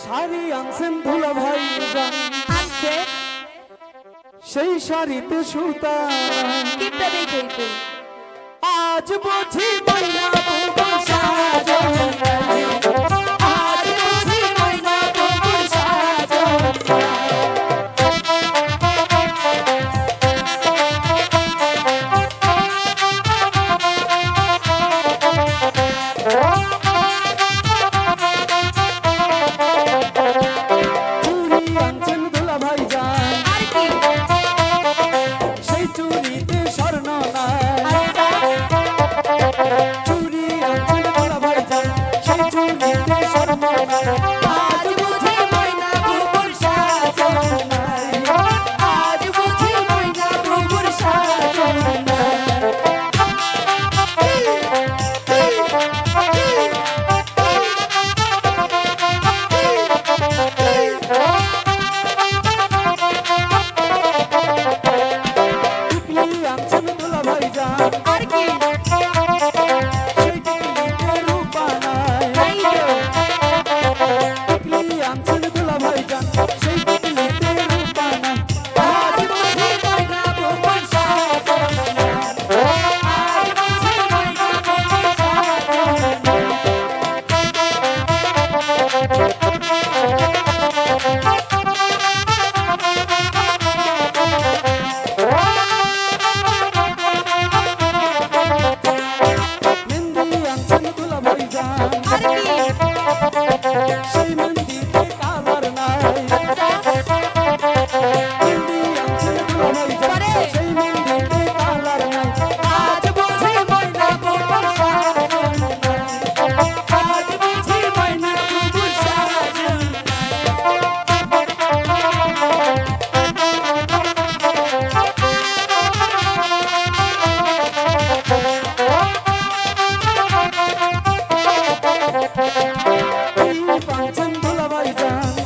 শাড়ি আনছেন দুলা ভাই আনছে সেই শাড়িতে সুতা কিপটা দেখই তো আজ বুঝি ময়না বুবুর সাজন আজ বুঝি ময়না বুবুর সাজন চুরি আনছেন দুলা ভাই জান আর কি সেই চুরিতে স্বর্ণ নাই চুরি আনছেন দুলা ভাই জান সেই চুরিতে স্বর্ণ নাই আজ বুঝি ময়না বুবুর সাজন আজ বুঝি ময়না বুবুর সাজন টিকলি আনছেন দুলা ভাই জান আর কি সেই টিকলিতে রূপা নাই তাই তো টিকলি আনছেন দুলা ভাই জান সেই টিকলিতে রূপা নাই আজ বুঝি ময়না বুবুর সাজন আজ বুঝি ময়না বুবুর সাজন মেহেন্দি আনছেন দুলা ভাই জান আর কি সেই মেহেন্দিতে কালার নাই মেহেন্দি আনছেন দুলা ভাই জান সেই মেহেন্দিতে কালার নাই আজ বুঝি ময়না বুবুর সাজন আজ বুঝি ময়না বুবুর সাজন এই পাঁচন দুলা ভাই জান